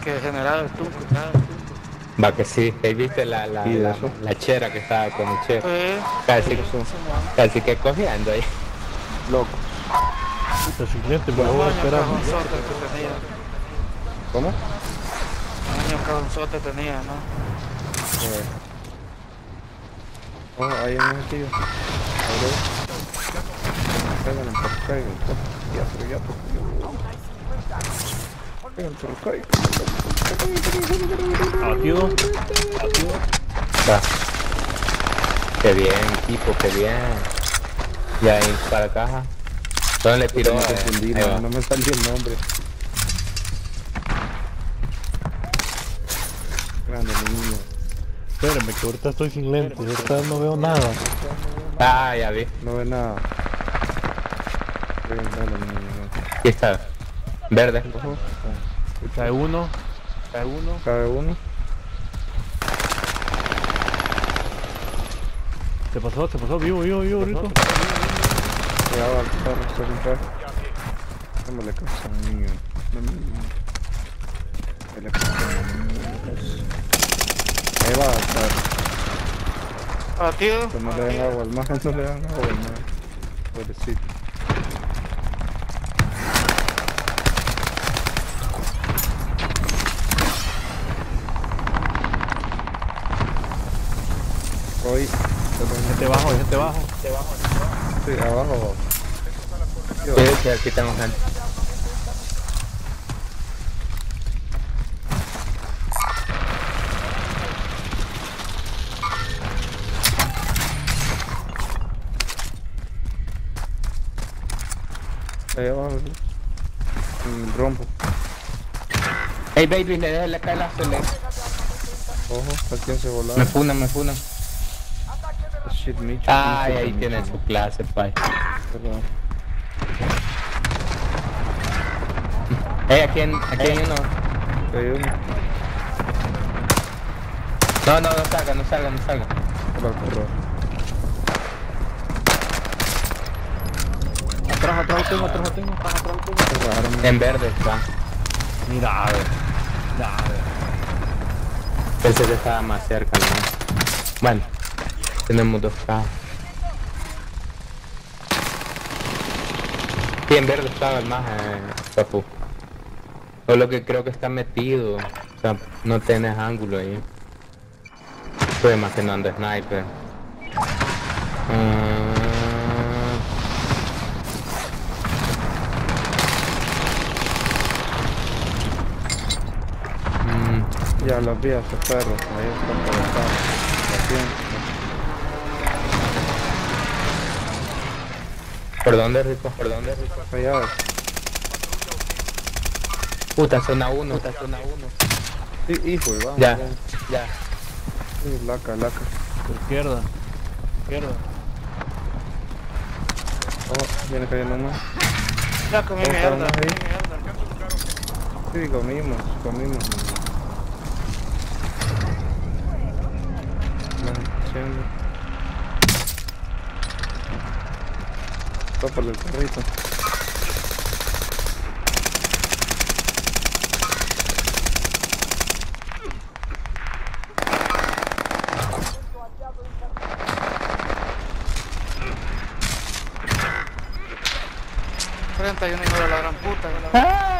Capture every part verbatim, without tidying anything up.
Que general el tunco, claro, el tunco. Va que sí, ahí viste la, la, ¿Y la, eso? la chera que estaba con el chef. Sí, Casi, sí, Eso. Simón. casi que cogiendo ahí. Loco. Puta, sin lente, me Un lo voy a año esperar. cajonzote que tenía. ¿Cómo? Un año cajonzote tenía, ¿no? Eh. Oh, ahí hay un tío. Caigan, por caigan. Ya, pero ya, pero ya. Caigan, pero caigan. Abatido. Abatido. Va. Qué bien, equipo, qué bien. Ya ahí para caja. ¿Dónde le tiró? Me Eh, confundí, ahí no, va. no me salió el nombre. Grande niño. Espérenme, que ahorita estoy sin lentes. Ahorita no veo nada. Ah, ya vi. No ve nada. Grande niño, no. Aquí está. Verde. Ojo. Cae uno. Cae uno. Cabe uno. Se pasó, se pasó. Vivo, vivo, vivo, rico. Ya va, está, está sin traje. Démosle casa al niño. Démosle casa al niño. Ahí va a estar. Abatido. Pero no le den agua al mar, no le dan agua al mar. Pobrecito. Hoy. Gente bajo, gente bajo. Sí, abajo. Yo, Sí, sí, aquí tengo gente. ahí abajo. En el rombo. Hey baby, le dejé la cara se le. Ojo, ¿a quién se volaba? Me funan, me funan. Shit, Micho. Ay, Micho, ahí Micho. tiene su clase, pay. Perdón. Hey, aquí en, aquí hay uno. Hay uno. No, no, no salga, no salga, no salga. Por el corredor. Atrás, atrás tengo, atrás tengo, atrás, atrás tengo. Qué raro, ¿no? En verde está. Mira, a ver. Mira, a ver. Pensé que estaba más cerca, ¿no? Bueno, tenemos dos cajas. Sí, en verde estaba el más, eh, papu. O lo que creo que está metido. O sea, no tienes ángulo ahí. Estoy más que no anda sniper. Mm. Mm. Ya los vi a esos perros. Ahí están por acá. ¿Por dónde, Rico? ¿Por dónde, Rico? Allá ves. Puta, zona uno. Puta, zona uno. Sí, hijo, y vamos. Ya, vamos. ya. Sí, laca, laca. Por izquierda. Izquierda. Oh, viene cayendo más. Ya comí ¿Cómo mierda, estamos comí ahí? mierda. Sí, comimos, comimos. Más haciendo. Tópale el carrito. treinta y uno hijo de la gran puta. De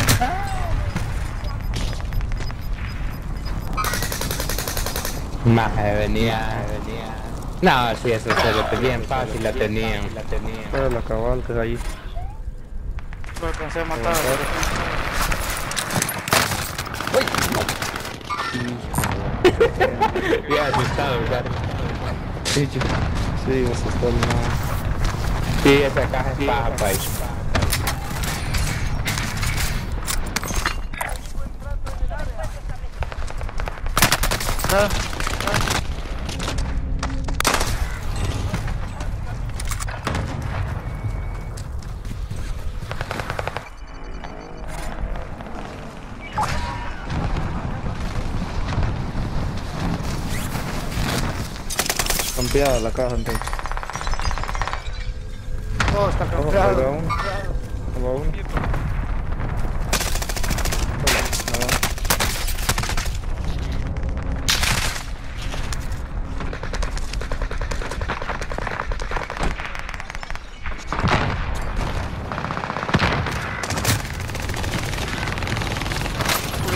la... Más venía, venía. No, sí, eso se lo bien fácil, la tenían. La tenían. Pero la cabal que es ahí. Lo alcancé a matar. Bien asustado, claro. Sí, chico. Sí, me asustó el nada. Sí, esa caja es paja, país. Ah, Campeada la caja entonces. todo está Ojo, pega campeado. uno. Toma uno. Hola, nada.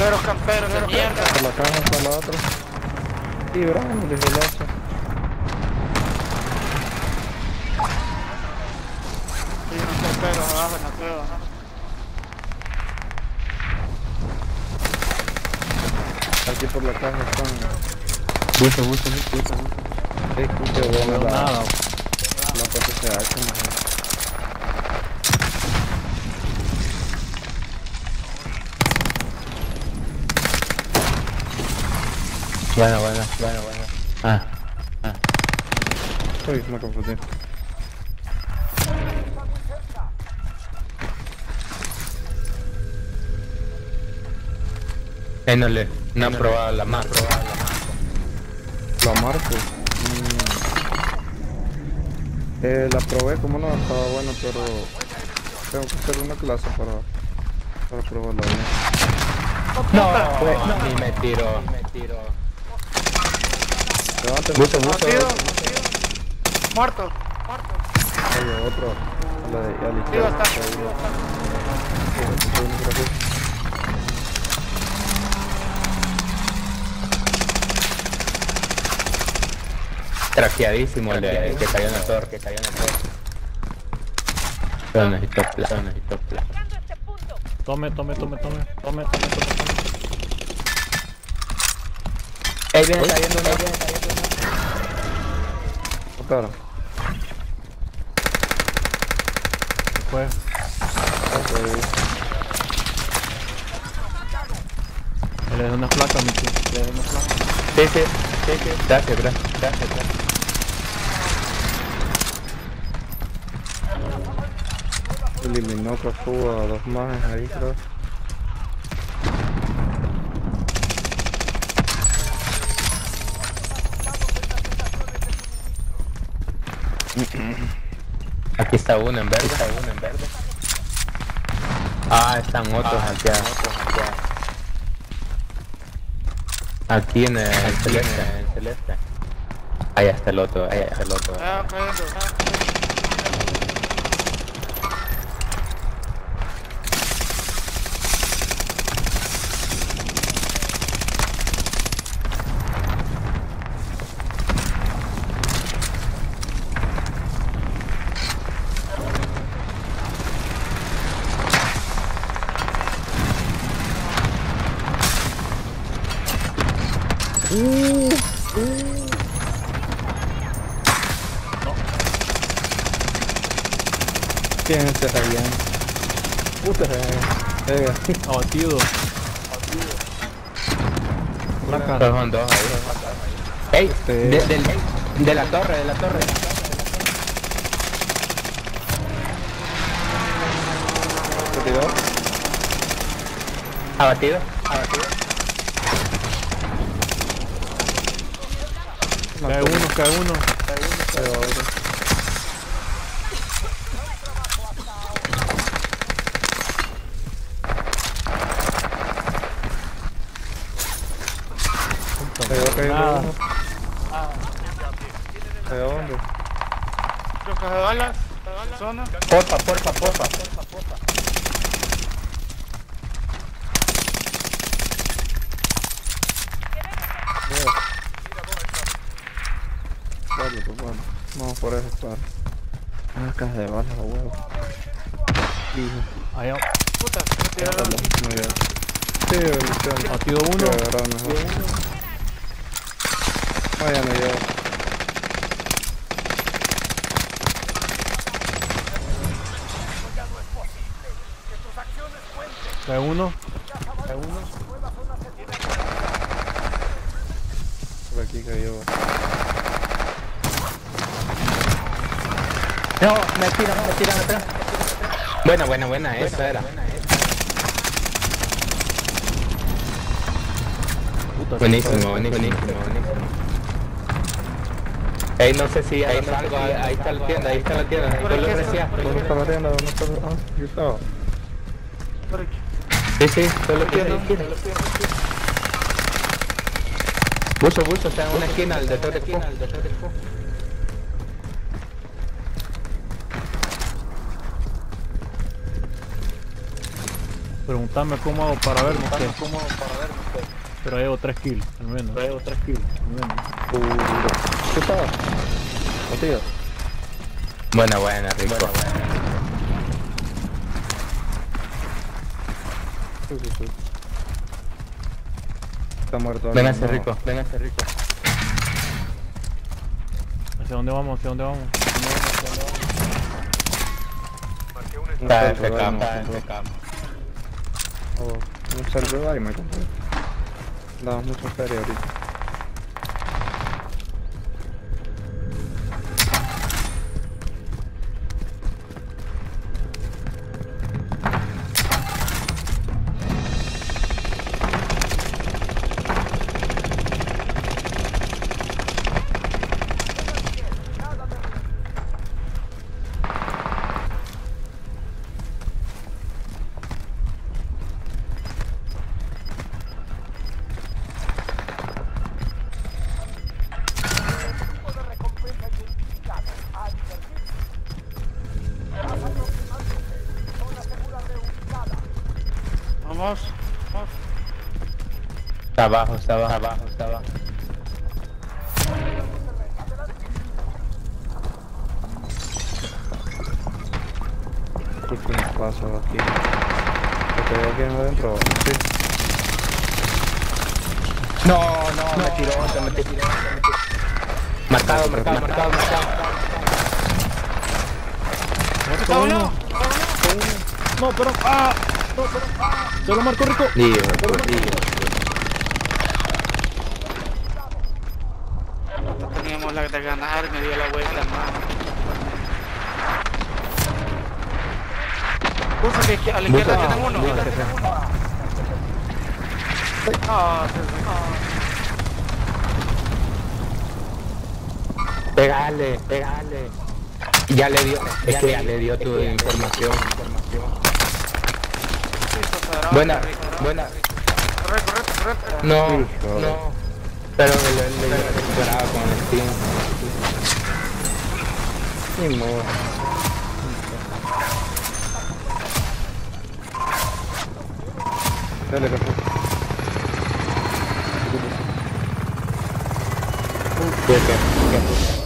Culeros camperos de mierda. Por la caja, por la otra. Y bravo, le dije el hacha. Hay unos camperos abajo en la cueva. Aquí por la caja están. Buzo, buzo, buzo, buzo, buzo. Sí, escucha, No bueno, veo la, nada. la P C H, mejor. Bueno, bueno, bueno, bueno. Ah, ah. Uy, me confundí. Eh, no le, no han probado la más. La marco. Mm. Eh, la probé, como no, estaba buena, pero tengo que hacer una clase para, para probarla bien. No, pues, no, ni me tiró, me tiró. Levanten, Buzo, buzo. Batido. Muerto. Muerto. oye, otro. A la, de- a la Arriba izquierda. está. Ahí. Arriba está. Sí, sí, uno por aquí. Traqueadísimo el, de, el que cayó en la torre, que cayó en la torre. Pero necesito plata, necesito plata. Tome, tome, tome, tome. Tome, tome, tome, tome. Ey, viene cayendo uno, viene cayendo uno. Mataron. Se fue. Ok. Le dejé una placa, Michu. Le dejé una placa. Sí, sí, sí, sí. Gracias, gracias, gracias, gracias. Eliminó Cafú a dos más ahí, creo. Aquí está uno en verde, está uno en verde. Ah, están otros aquí. Aquí en el, el celeste, en el celeste. Ahí está el otro, ahí está el otro. Ah, cayendo. ¿Quién es ese Ryan? Puta, eh. Abatido. Placa. Pero son dos ahí. Ey, Este- de, del- de la torre, de la torre. ¿Se tiró? Abatido, abatido. Cae uno, cae uno. Pero otro. Cayó, cayó Nada. uno. ¿Cayó dónde? Creo que se balas. Zona. Porfa, porfa, porfa. Dale, pues bueno. Vamos por eso, para. Ah, caja de balas, a huevo. Hijo. Ahí, Puta, me tiraron. Dale, muy bien. Sí, bendiciones. abatido Voy uno. a agarrar mejor. Vaya, no llevo. Cae uno. Cae uno. Por aquí cayó. No, me tiran, me tiran atrás. Buena, buena, buena, esa era. Puta, Buenísimo, buenísimo, buenísimo. Ey, no sé si hay algo, ahí, ahí está la tienda, ahí está la tienda. Por ¿Tú lo aquí está, aprecias? por ¿Dónde está la tienda? ¿Dónde está la... Ah, aquí estaba. Por aquí. Sí, sí, solo quiero. Buzo, buzo, está en una esquina, el de Torre Q. Preguntame cómo hago para ver, no sé. ¿Cómo hago para ver, no sé? Pero llevo tres kills, al menos. Pero llevo tres kills, al menos. Uh, ¿Qué estaba? Botella. Buena, buena, rico. Buena, buena. Sí, sí, sí. Está muerto. Véngase, no. rico, véngase, rico. ¿Hacia dónde vamos? ¿Hacia dónde vamos? ¿Hacia dónde vamos? ¿Hacia dónde vamos? Está F F K, no, está no. F K. Oh, un servidor y me compré. Damos mucha feria ahorita. Vamos. Vamos. Está abajo, está abajo, abajo, está abajo. Último paso aquí. ¿Te veo aquí adentro? Sí. No, no, me tiró, me tiró, me tiró. Marcado, marcado, marcado, marcado. ¿Está uno? No, pero... ¡Ah! No, pero... ¡Ah! Se lo marcó rico. Dios, por Dios. No teníamos la de ganar, me dio la vuelta, hermano. Puso que izquier- a la izquierda Busca- tienen uno. busca que sea. Ah, sí, sí. Pegale, pegale. Ya le dio, es que ya le dio tu información. Sí, eso será. Buena, buena. Corre, corre, corre. No, Sí, joder. no. Pero le, le, le recuperaba con el Steam. Ni modo. Dale, café. ¿Qué, qué, qué?